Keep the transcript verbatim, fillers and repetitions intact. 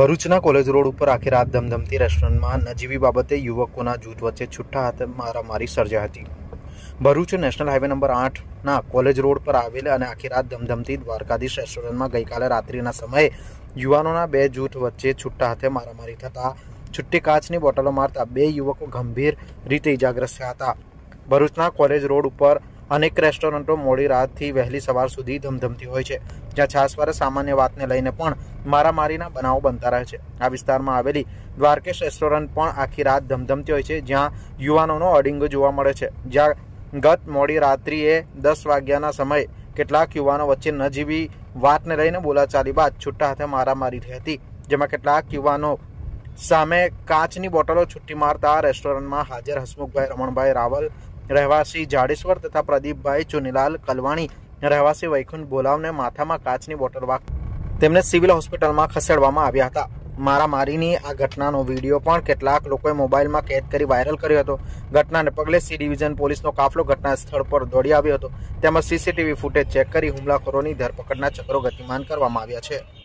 ભરૂચના college road ઉપર આખી રાત ધમધમતી રેસ્ટોરન્ટમાં નજીવી બાબતે યુવકોના જૂથ વચ્ચે છૂટા હાથે મારામારી સર્જાઈ હતી। ભરૂચ નેશનલ હાઈવે નંબર આઠના કોલેજ રોડ પર આવેલ અને આખી રાત ધમધમતી દ્વારકાધીશ રેસ્ટોરન્ટમાં ગઈકાલે રાત્રિના સમયે યુવાનોના બે જૂથ વચ્ચે છૂટા હાથે મારામારી થતાં છૂટી કાચની બોટલો મારતા બે યુવકો ગંભીર રીતે ઇજાગ્રસ્ત થયા હતા। ભરૂચના કોલેજ રોડ ઉપર અનેક રેસ્ટોરન્ટો મોડી રાતથી વહેલી સવાર સુધી ધમધમતી હોય છે, જ્યાં છાસવારે સામાન્ય વાતને લઈને પણ મારામારીના બનાવો બનતા રહે છે। આ વિસ્તારમાં આવેલી દ્વારકેશ રેસ્ટોરન્ટ પણ આખી રાત ધમધમતી હોય છે, જ્યાં યુવાનોનો અડિંગો જોવા મળે છે। જ્યાં ગત મોડી રાત્રિએ દસ વાગ્યાના સમયે કેટલાક યુવાનો વચ્ચે નજીવી વાતને લઈને બોલાચાલી બાદ છૂટા હાથે મારામારી થઈ હતી, જેમાં કેટલાક યુવાનો સામે કાચની બોટલો છૂટી મારતા રેસ્ટોરન્ટમાં હાજર હસમુખભાઈ રમણભાઈ રાવલ રહેવાસી જાડેશ્વર તથા પ્રદીપભાઈ ચુનીલાલ કલવાણી રહેવાસી વૈકુંઠ બોલાવને માથામાં કાચની બોટલ વાગ તેમને સિવિલ હોસ્પિટલમાં ખસેડવામાં આવ્યા હતા। મારામારીની આ ઘટનાનો વિડીયો પણ કેટલાક લોકોએ મોબાઈલમાં કેદ કરી વાયરલ કર્યો હતો। ઘટનાને પગલે સી ડિવિઝન પોલીસનો કાફલો ઘટના સ્થળ પર દોડી આવ્યો હતો, તેમજ સીસીટીવી ફૂટેજ ચેક કરી હુમલાખોરોની ધરપકડના ચક્રો ગતિમાન કરવામાં આવ્યા છે।